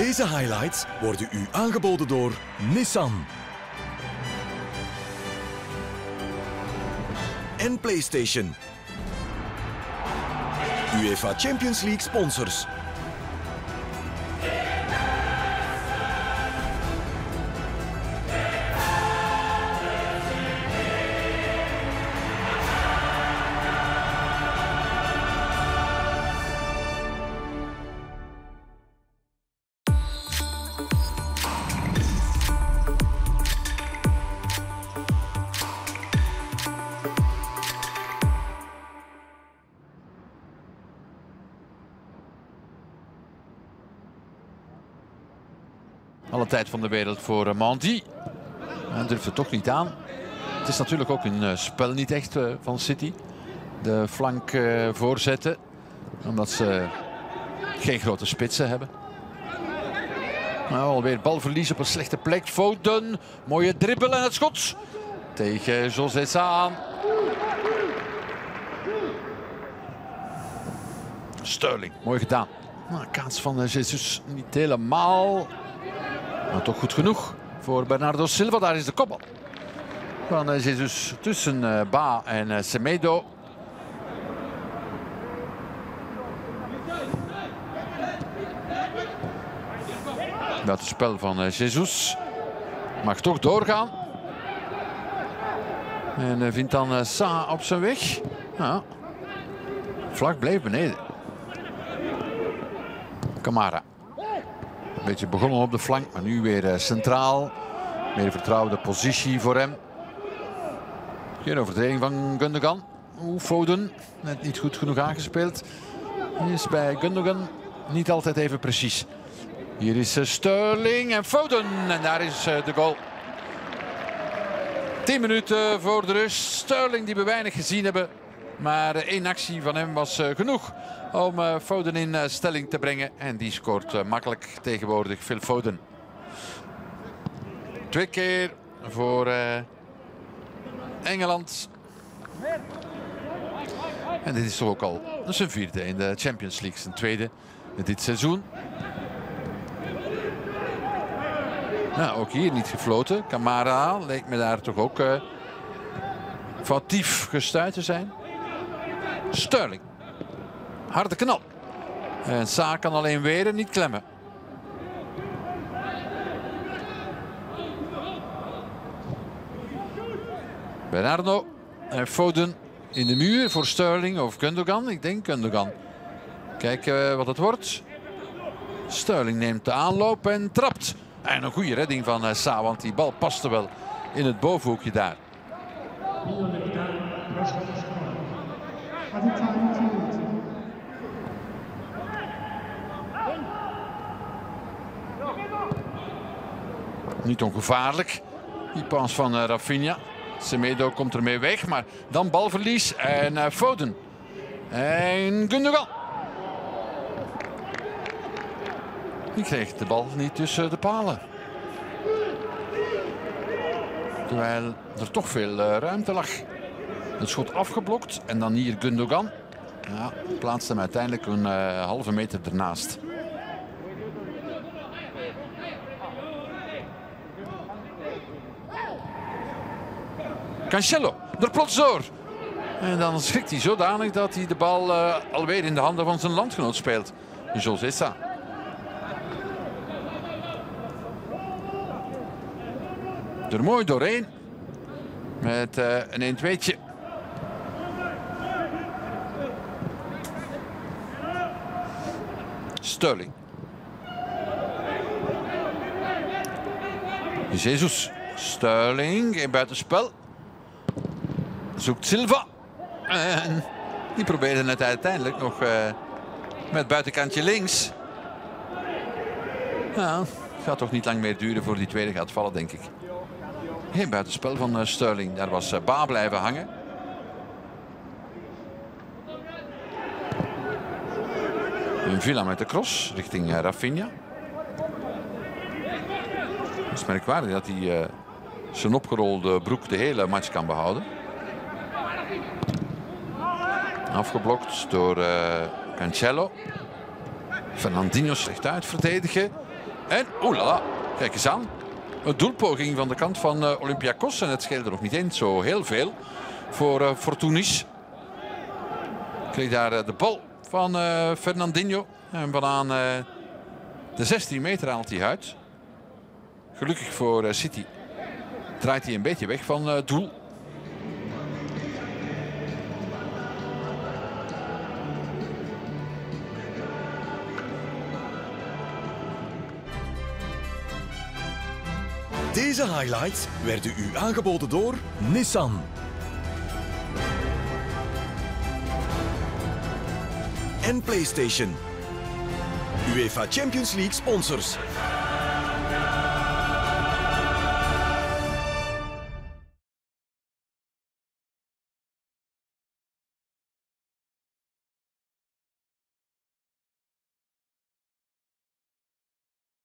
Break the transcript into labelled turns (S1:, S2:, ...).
S1: Deze highlights worden u aangeboden door Nissan en PlayStation. UEFA Champions League sponsors.
S2: Alle tijd van de wereld voor Mendy. Hij durft het toch niet aan. Het is natuurlijk ook een spel niet echt van City. De flank voorzetten. Omdat ze geen grote spitsen hebben. Nou, alweer balverlies op een slechte plek. Foden. Mooie dribbel en het schot. Tegen José aan. Sterling. Mooi gedaan. Nou, kaats van Jesus niet helemaal. Maar toch goed genoeg voor Bernardo Silva. Daar is de kopbal van Jesus tussen Ba en Semedo. Buitenspel van Jesus. Mag toch doorgaan. En vindt dan Sa op zijn weg. Ja. Vlag bleef beneden. Kamara. Een beetje begonnen op de flank, maar nu weer centraal. Meer vertrouwde positie voor hem. Geen overtreding van Gundogan. Foden, net niet goed genoeg aangespeeld. Is bij Gundogan niet altijd even precies. Hier is Sterling en Foden. En daar is de goal. 10 minuten voor de rust. Sterling die we weinig gezien hebben. Maar één actie van hem was genoeg om Foden in stelling te brengen. En die scoort makkelijk tegenwoordig, Phil Foden. 2 keer voor Engeland. En dit is toch ook al zijn 4e in de Champions League. Zijn 2e dit seizoen. Nou, ook hier niet gefloten. Kamara leek me daar toch ook foutief gestuit te zijn. Sterling. Harde knal. En Sa kan alleen weer niet klemmen. Bernardo en Foden in de muur voor Sterling of Gundogan. Ik denk Gundogan. Kijken wat het wordt. Sterling neemt de aanloop en trapt. En een goede redding van Sa, want die bal paste wel in het bovenhoekje daar. Niet ongevaarlijk. Die pas van Rafinha. Semedo komt ermee weg, maar dan balverlies en Foden. En Gundogan. Die kreeg de bal niet tussen de palen. Terwijl er toch veel ruimte lag. Het schot afgeblokt en dan hier Gundogan. Ja, plaatst hem uiteindelijk een halve meter ernaast. Cancelo, er plots door. En dan schrikt hij zodanig dat hij de bal alweer in de handen van zijn landgenoot speelt. José Sa. Er mooi doorheen. Met een 1-2'tje. Sterling. Jesus. Sterling in buitenspel. Zoekt Silva. En die probeerde het uiteindelijk nog met buitenkantje links. Nou, gaat toch niet lang meer duren voor die tweede gaat vallen, denk ik. Geen buitenspel van Sterling. Daar was Ba blijven hangen. Een Villa met de cross richting Rafinha. Het is merkwaardig dat hij zijn opgerolde broek de hele match kan behouden. Afgeblokt door Cancelo. Fernandinho slecht uit verdedigen. En, oelala, kijk eens aan. Een doelpoging van de kant van Olympiakos. En het scheelde nog niet eens zo heel veel voor Fortounis. Kreeg daar de bal van Fernandinho. En vanaan de 16 meter haalt hij uit. Gelukkig voor City draait hij een beetje weg van doel.
S1: Deze highlights werden u aangeboden door Nissan. En PlayStation. UEFA Champions League sponsors.